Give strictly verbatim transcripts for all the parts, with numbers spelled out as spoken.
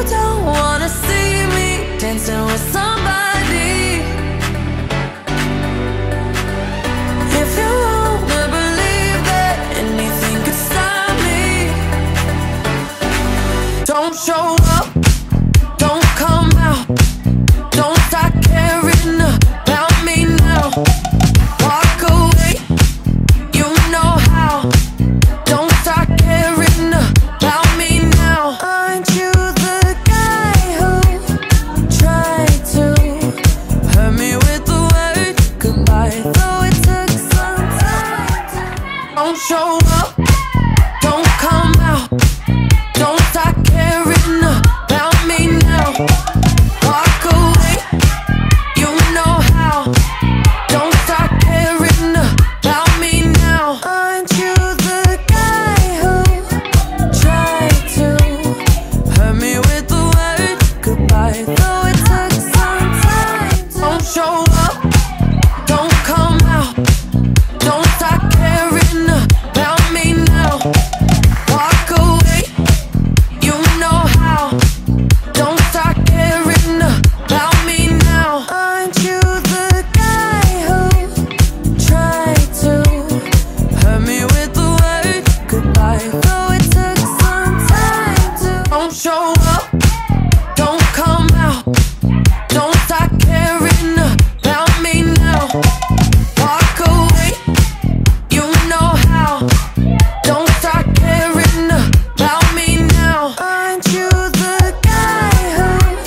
don't wanna see me dancing with somebody. If you wanna believe that anything could stop me, don't show up, don't come out, don't start caring about me now. Walk away, you know how. Don't start caring about me now. Aren't you the guy who tried to hurt me with the word goodbye? Though it took some time to... Don't show up, don't come out, don't start caring about me now. Walk away, you know how. Don't start caring about me now. Aren't you the guy who tried to hurt me with the word goodbye? Though it took some time to... Don't show up, don't come out, don't start caring about me now. Walk away, you know how. Don't start caring about me now. Aren't you the guy who tried to hurt me with the word goodbye? Though it took some time to... Don't show up, don't come out, don't start caring about me now. Walk away, you know how. Don't start caring about me now. Aren't you the guy who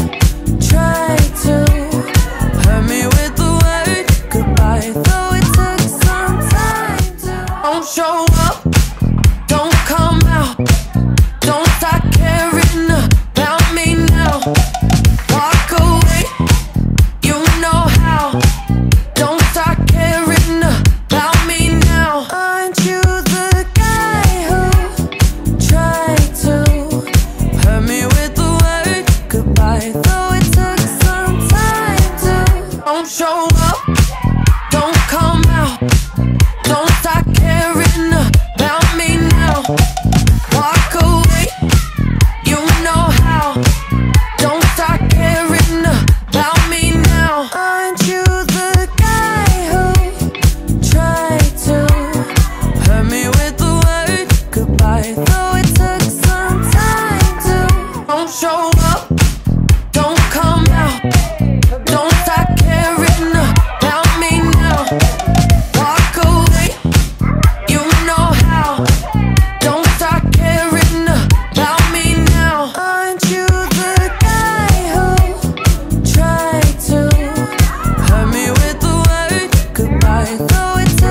tried to hurt me with the word goodbye? Though it took some time to... Don't show up, don't come out, don't start caring about me now. Walk away, you know how. Don't start caring about me now. Aren't you the guy who tried to hurt me with the word goodbye? Though it took some time to... Don't show up, don't come out, don't start caring about me now. Walk away, you know how. Don't start caring about me now. Aren't you the guy who tried to hurt me with the word goodbye? Though it took some time to... Don't show up, don't come out, don't start caring about me now. Walk away, you know how. Don't start caring about me now. Aren't you the guy who tried to hurt me with the word goodbye? Though it took